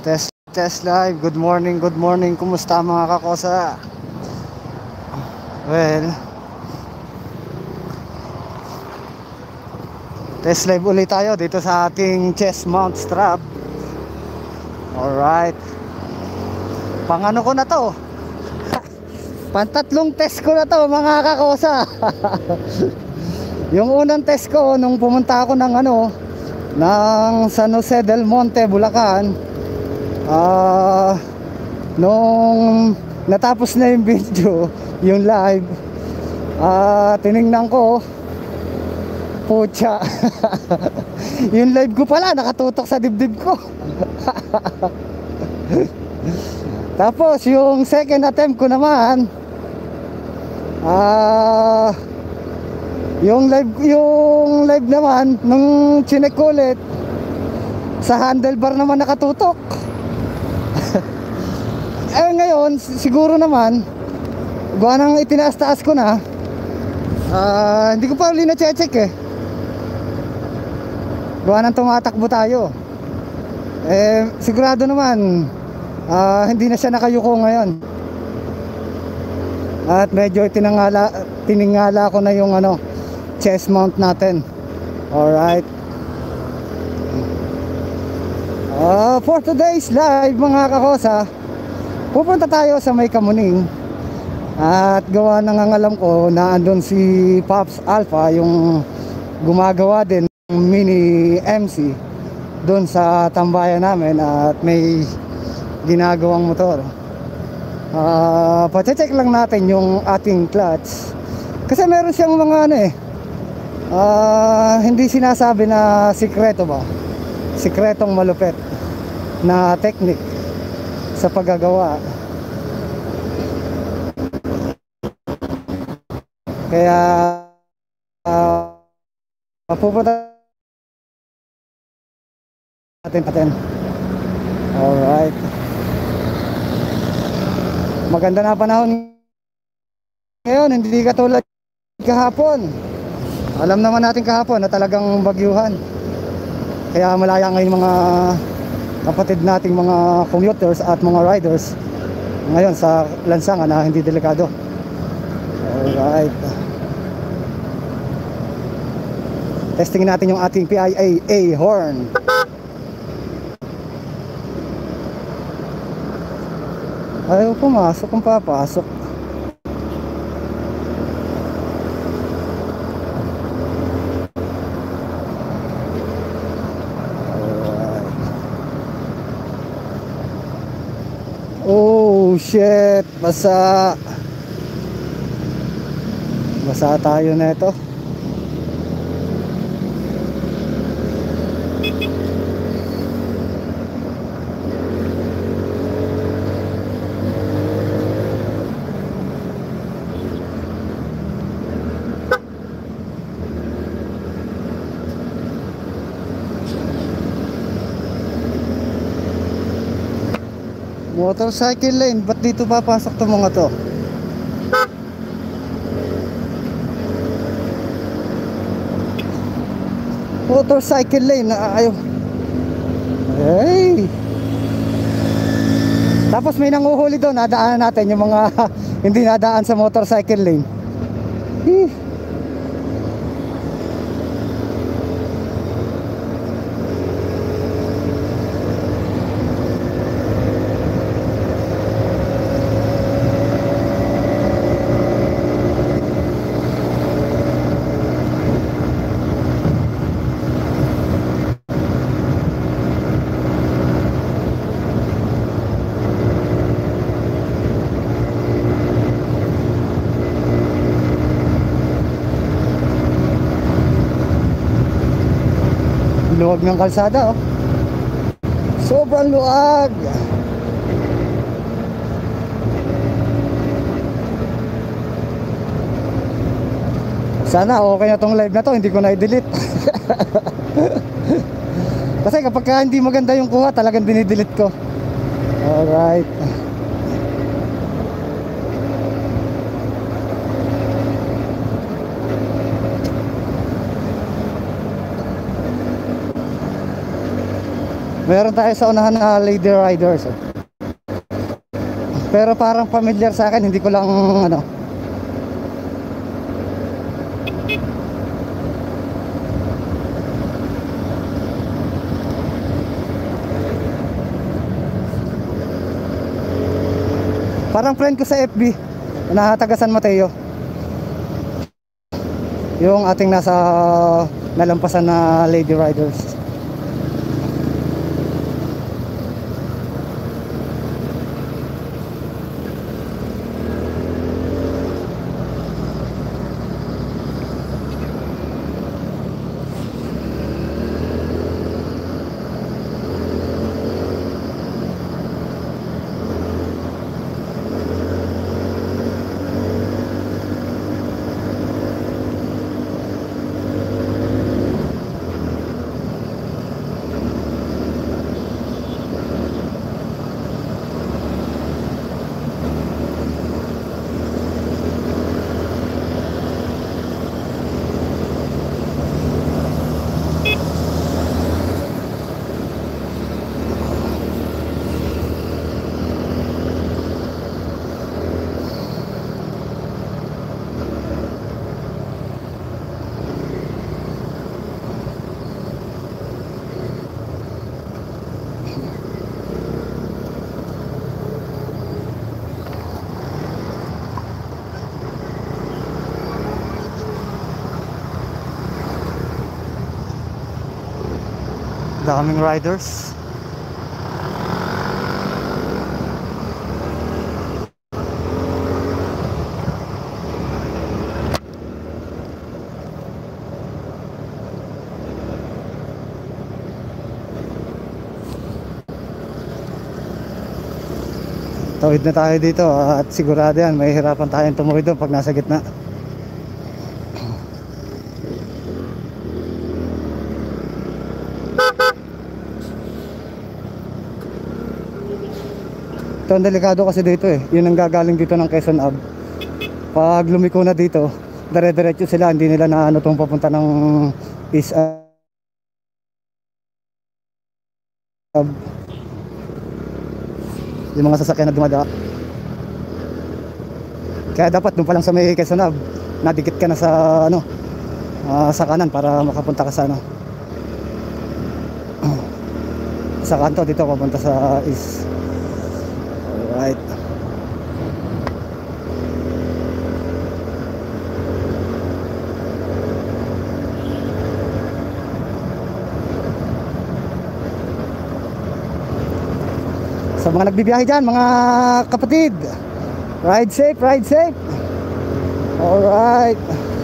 Test live. Good morning. Kumusta mga kakosa? Well, test live ulit tayo dito sa ating chest mount strap. Alright. Pang ano ko na to? Pantatlong test ko na to mga kakosa. Yung unang test ko nung pumunta ako ng San Jose del Monte, Bulacan. Nung natapos na yung video, yung live, tinignan ko, pucha. Yung live ko pala nakatutok sa dibdib ko. Tapos yung second attempt ko naman, yung live naman nung chinek ko ulit, sa handlebar naman nakatutok. Ngayon siguro naman gawa nang itinaas-taas ko na, hindi ko pa uli na-check gawa nang tumatakbo tayo. Sigurado naman hindi na siya nakayuko ngayon. At medyo tiningala ko na yung chest mount natin. Alright. For today's live mga kakosa, pupunta tayo sa May Kamuning. At gawa ng alam ko na andun si Pops Alpha, yung gumagawa din ng mini MC doon sa tambayan namin, at may ginagawang motor. Pacheck lang natin yung ating clutch, kasi meron siyang mga hindi sinasabi na sikreto ba, sikretong malupet na technique sa paggagawa. Kaya pupunta natin. Alright. Maganda na panahon ngayon, hindi katulad kahapon. Alam naman natin kahapon na talagang bagyuhan. Kaya malaya ngayon mga kapatid nating mga commuters at mga riders ngayon sa lansangan na hindi delikado. Alright. Testing natin yung ating PIA horn. Ayaw pumasok kung papasok. Oh shit, basa tayo na ito. Motorcycle lane, ba't dito papasok to mga to? Motorcycle lane, ayaw. Hey! Tapos may nanguhuli doon, nadaanan natin yung mga hindi nadaan sa motorcycle lane. Luwag ng kalsada, oh. Sobrang luwag. Sana okay na tong live na to, hindi ko na i-delete. Kasi kapag hindi maganda yung kuha, talagang dinidelete ko. Alright. Meron tayo sa unahan na Lady Riders. Pero parang familiar sa akin, hindi ko lang ano. Parang friend ko sa FB na taga San Mateo. Yung ating nasa nalampasan na Lady Riders. Daming riders. Tawid na tayo dito at sigurado yan may hirapan tayong tumawid doon pag nasa gitna. Ito ang delikado kasi dito eh. Yun ang gagaling dito ng Quezon Ave. Pag lumiko na dito, dire-diretso sila, hindi nila na ano tong papunta ng East Ave. Yung mga sasakyan na dumadaan. Kaya dapat doon pa lang sa may Quezon Ave, nadikit ka na sa ano, sa kanan para makapunta ka sa ano, sa kanto dito papunta sa East. Alright. Sa mga nagbibiyahe dyan, mga kapatid, ride safe, ride safe. Alright.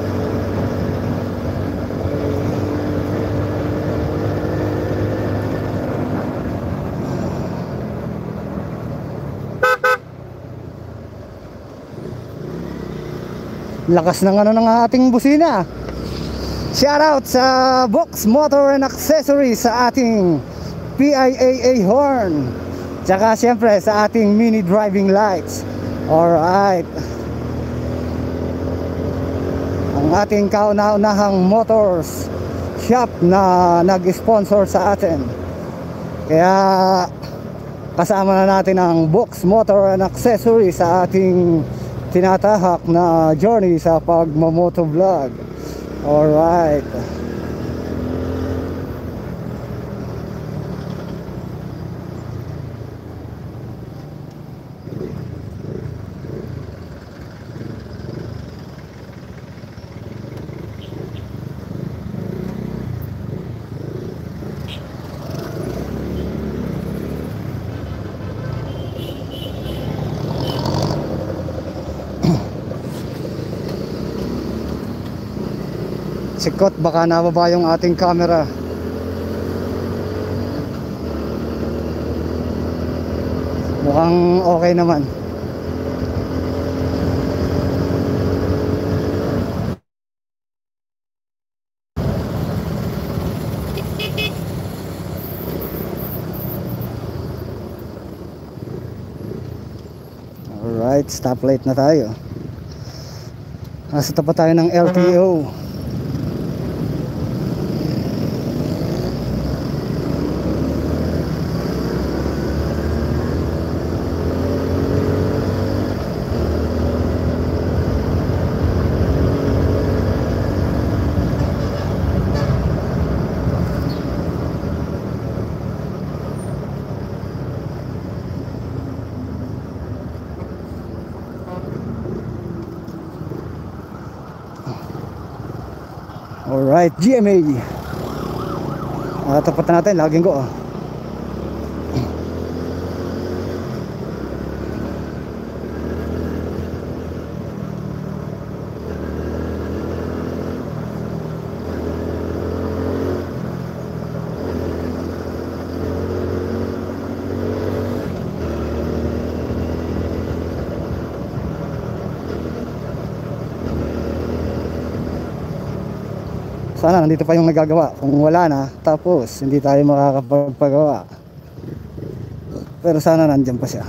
Lakas ng ano ng ating busina. Shout out sa Box Motor and Accessories, sa ating PIAA horn, tsaka syempre sa ating mini driving lights. Alright. Ang ating kauna-unahang motors shop na nag-sponsor sa atin. Kaya kasama na natin ang Box Motor and Accessories sa ating tinatahak na journey sa pagmamotovlog. Alright. Sikot, baka nababa yung ating camera. Mukhang okay naman. Alright, stoplight na tayo. Nasa tapat tayo ng LTO. Alright, GMA. Tapat na natin, laging ko. Sana nandito pa yung nagagawa. Kung wala na, tapos hindi tayo makakapagpagawa. Pero sana nandyan pa siya.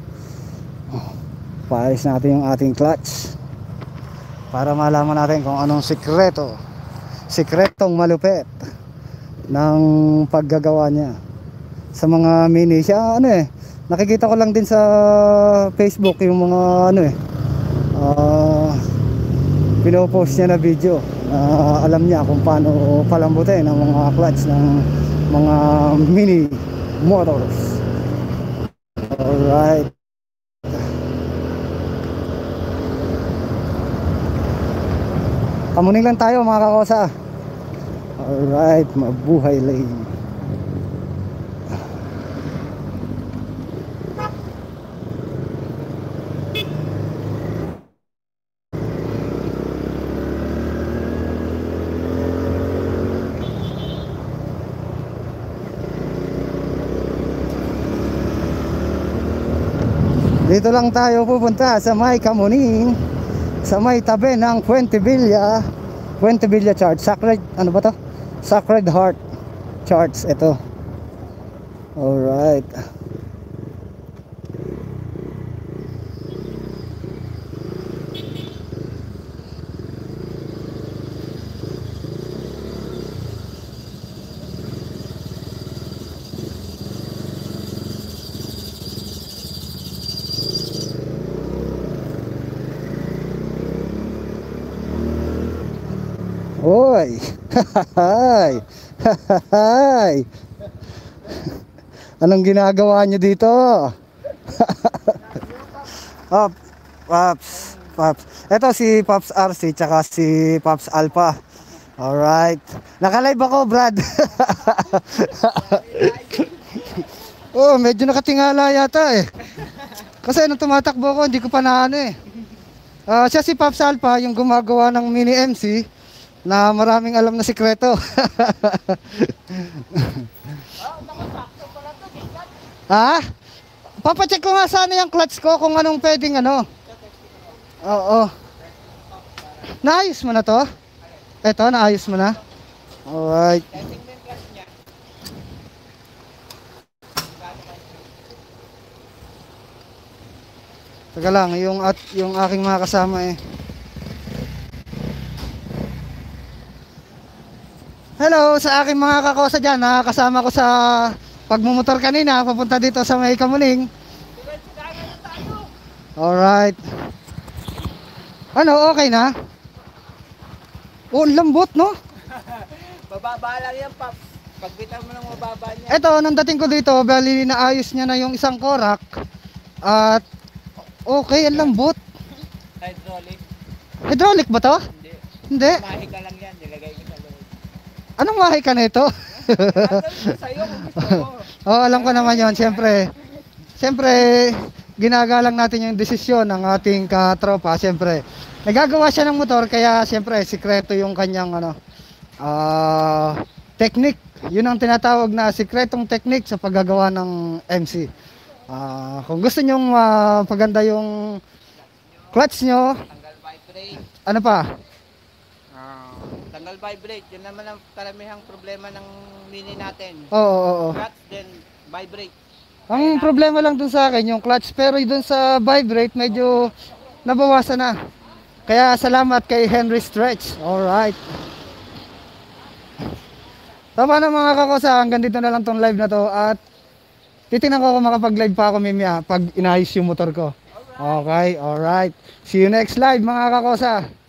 Paalis natin yung ating clutch para malaman natin kung anong sikretong malupit ng paggagawa niya. Sa mga mini siya, nakikita ko lang din sa Facebook yung mga pinopost niya na video. Alam niya kung paano palambutin ang mga clutch ng mga mini motors. Alright. Kamuning lang tayo mga kakosa. Alright, mabuhay lane. Dito lang tayo pupunta sa may Kamuning, sa may tabi ng Puente Villa Church. Sacred, ano ba to? Sacred Heart Church, ito. Alright. Hoy! Hahahay! Hahahay! Anong ginagawa nyo dito? Pops. Ito si Pops RC tsaka si Pops Alpha. Alright. Naka-live ako, Brad. Oh, medyo nakatingala yata eh. Kasi nung tumatakbo ko, hindi ko pa siya si Pops Alpha, yung gumagawa ng mini MC na maraming alam na sikreto. Ha? Papacheck ko nga sana yung clutch ko kung anong pwedeng Oo. Naayos mo na to? Eto, naayos mo na? Alright. Teka lang, yung aking mga kasama Hello sa aking mga kakosa dyan, kasama ko sa pagmumotor kanina papunta dito sa may Kamuning. Alright. Okay na? Oh, lambot no? Bababa lang yan, Pap. Pagbitaw mo ng mababa niya. Ito, nang dating ko dito, bali naayos niya na yung isang korak. At okay, ang lambot. Hydraulic. Hydraulic ba to? Hindi. Hindi. Mahika lang yan, nilagay ko sa loob. Anong mahi ka nito? Gagawin ko sa'yo kung gusto mo. Oh, alam ko naman yon. Siyempre, ginagalang natin yung desisyon ng ating katropa. Siyempre, nagagawa siya ng motor, kaya siyempre, sikreto yung kanyang technique. Yun ang tinatawag na sikretong technique sa paggagawa ng MC. Kung gusto nyong paganda yung clutch nyo, Tanggal vibrate. ano pa? Tanggal vibrate. Yun naman ang karamihang problema ng mini natin. Oo. Clutch, then vibrate. Ang problema lang dun sa akin yung clutch, pero dun sa vibrate medyo nabawasan na. Kaya salamat kay Henry Stretch. Alright. Tama na mga kakosa, hanggang dito na lang tong live na to. At titingnan ko kung makapag-live pa ako mimya pag inayos yung motor ko. Okay, alright. See you next live mga kakosa.